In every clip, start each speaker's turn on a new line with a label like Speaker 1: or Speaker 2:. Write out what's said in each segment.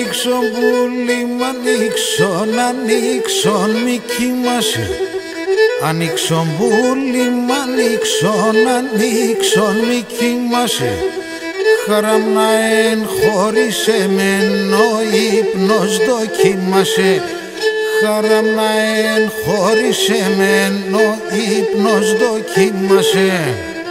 Speaker 1: ανοίξω πουλί, μ' ανοίξω, μη κοιμάσαι. Ανοίξω πουλί, μ' ανοίξω, μη κοιμάσαι. Χαραμνά εν χωρίς εμένα ο ύπνος δοκίμασε. Χαραμνά εν χωρίς εμένα ο ύπνος δοκίμασε.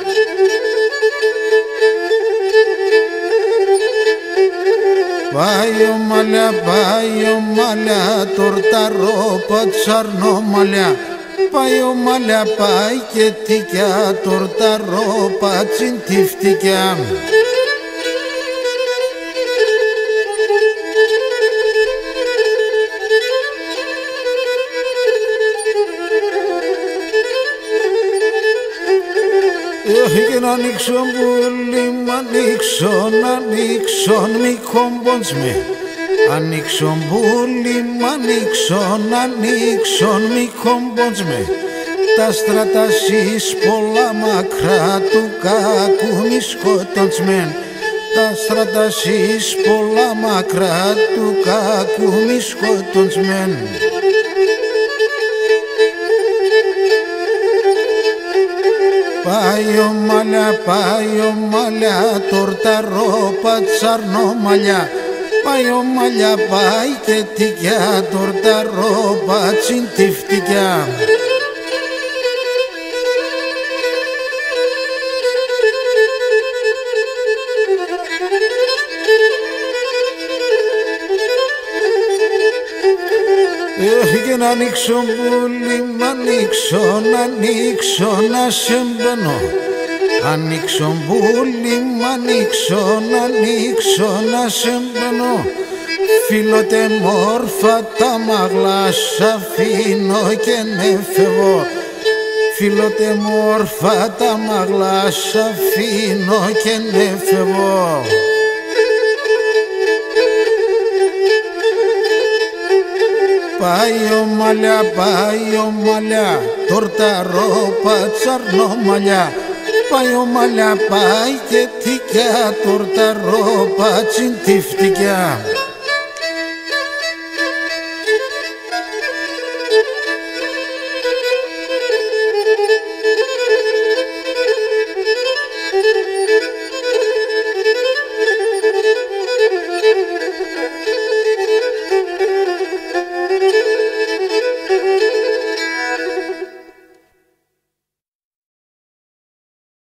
Speaker 1: Πάει ο μαλλιά, τορταρόπα τσαρνόμαλιά. Πάει ο μαλλιά, πάει και τικιά, τορταρόπα τσιντιφτικιά. Και να ανοίξω πουλί, μ' ανοίξω, μη κομποντσμε. Ανοίξω πουλί, μ' ανοίξω, μη κομποντσμε. Τα στρατά σεις πολλά μακρά του κακού μη σκοτοντσμεν. Τα στρατά σεις πολλά μακρά του κακού μη σκοτοντσμεν. Πάει ο μαλλιά, τορταρόπα τσαρνόμαλιά. Πάει ο μαλλιά, πάει και τικιά, τορταρόπα τσιντιφτικιά. Και να ανοίξω πουλί, μ' ανοίξω, να σε μπαίνω. Ανοίξω πουλί, μ' ανοίξω, να σε μπαίνω. Φίλοτε μόρφα τα μαγλά, σ' αφήνω και ναι φεύγω. Φίλοτε μόρφα τα μαγλά, σ' αφήνω και ναι φεύγω. Πάει ο μαλλιά, τορταρόπα τσαρνόμαλιά. Πάει ο μαλλιά, πάει και τικιά, τορταρόπα τσιντιφτικιά.